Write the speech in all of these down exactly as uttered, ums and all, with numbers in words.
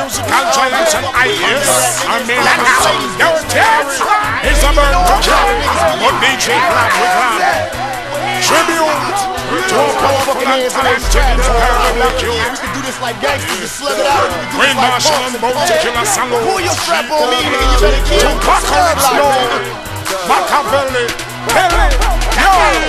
musical giants and ideas. I mean, yo, Terry is a bird to carry, but D J Black with glad. Tribute to a powerful and talented Black youth. We can do this like gangsters, just slug it out. Queen Marshall and Bounty Killer Salute. Pull your strap on me, nigga, you better keep it. Apocalypse Lord, Machiavelli, Pele, yo.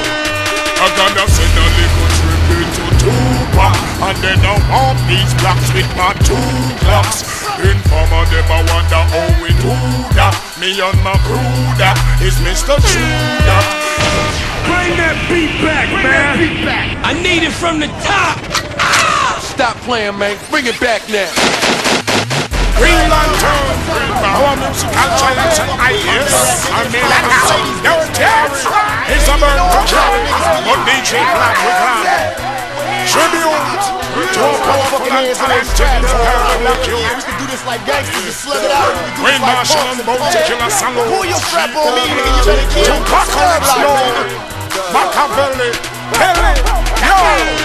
I'm gonna send a little tribute to Tupac, and then I want these blocks with my two clocks. Informer them I wonder how we do that. Me and my crew that is Mister Judah. Bring that beat back, Bring man. That beat back. I need it from the top. Ah! Stop playing, man. Bring it back now. Green Lantern, our musical giants and ideas. I mean, yo, Terry is a bird to carry, but D J Black with glad. Tribute to a powerful and talented Black youth. We can do this like gangsters, just slug it out. Queen Marshall and Bounty Killer Salute. Pull your strap on me, nigga, you better keep it. Apocalypse Lord, Machiavelli, Pele, yo.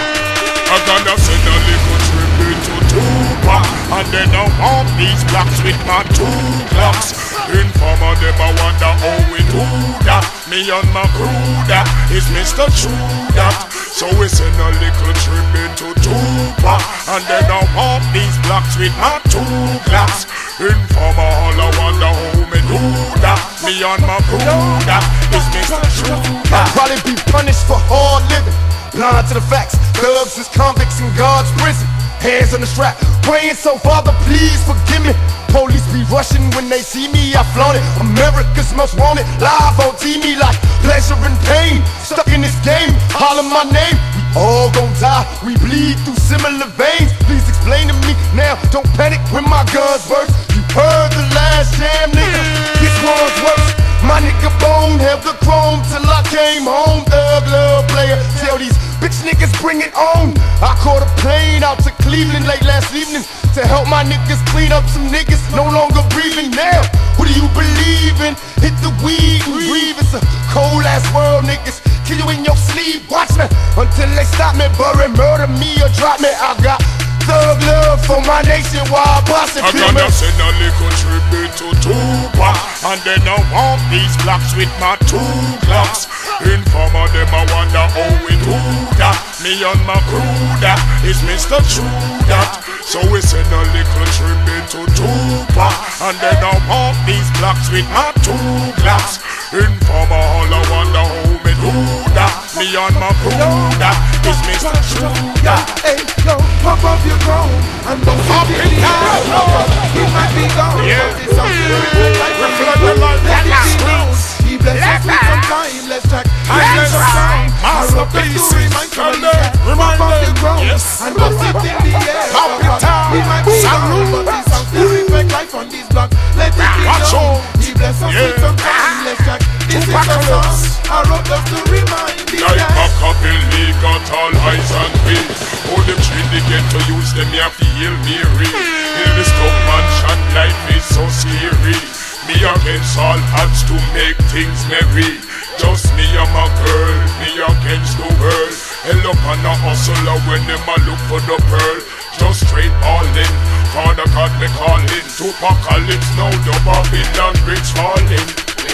I'm gonna send a little tribute to Tupac, and then I want these blocks with my two clocks. Informer them I wonder how we do that. Me and my crew that is Mister Judah. So we send a little tribute to Tupac, and then I want these blocks with my two clocks. Informer all I wonder how me do that. Me and my crew that is Mister Judah. I'll probably be punished for hard living, blind to the facts. Thugs is convicts in God's prison. Hands on the strap, praying so Father please forgive me. Police be rushing when they see me, I flaunt it. America's most wanted, live on T V like pleasure and pain. Stuck in this game, holler my name. We all gon' die, we bleed through similar veins. Please explain to me now, don't panic when my guns burst. You heard the last jam, nigga, this one's worse. My nigga Bone held the chrome till I came home. Thug love player, tell these bitch niggas bring it on. I caught a plane out to Cleveland late last evening to help my niggas clean up some niggas no longer breathing now. Who do you believe in? Hit the weed and breathe. It's a cold ass world, niggas kill you in your sleep. Watch me until they stop me, bury, murder me or drop me. I got thug love for my nation while I bust it. I'm gonna send a little tribute to Tupac, and then I want these blocks with my two clocks. Informer them I wonder how we do that. Me and my crew that is Mister Judah. So we send a little tribute to Tupac, and then I want these blocks with my two clocks. Informer all I wonder how me do that. Me and my crew that is Mister Judah. Hey, yo, pop off your chrome and don't Pop it down. He might be gone, yeah. but it's something reflect like Reflect the light that is sweet. He bless us with some time, let's check. Timeless sound, masterpieces, color, reminder, yes. And bust it in the air. Pop it down, he might be gone, but it's something reflect life on this block. Let it be known. He bless us with some time, let's check. This is a song I wrote just to remind you. Like Machiavelli got all eyes on me. Oh, them train they get to use them, you have to heal Mary. In the stock mansion, life is so scary. Me against all odds to make things merry. Just me and my girl, me against the world. Hell up on a hustler when them a look for the pearl. Just straight ballin', Father God me callin'. To apocalypse now, the Babylon bridge falling.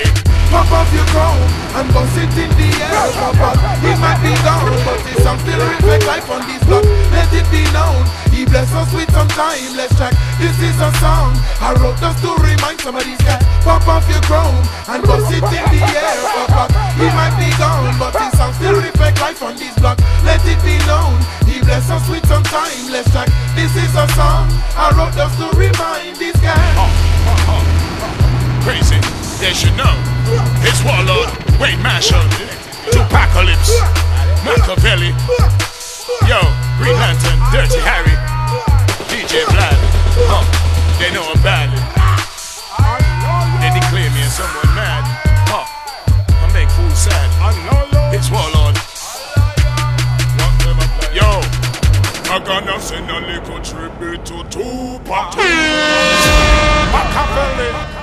Pop off your crown and bust it in the air, Papa. He might be gone, but his song still reflect life on this block. Let it be known, he bless us with some time. Let's check, this is a song I wrote just to remind some of these guys. Pop off your crown and bust it in the air, Papa. He might be gone, but his song still reflect life on this block. Let it be known, he bless us with some time. Let's check, this is a song I wrote just to remind these guys. Oh, oh, oh. Crazy, they should know. It's Warlord, Wayne Marshall, Tupacalypse, Machiavelli, yo, Green Lantern, Dirty Harry, D J Vlad. Huh, they know I'm badly. They declare me as someone mad. Huh, I make fools sad. It's Warlord. Yo, I'm gonna send a little tribute to Tupac. Machiavelli.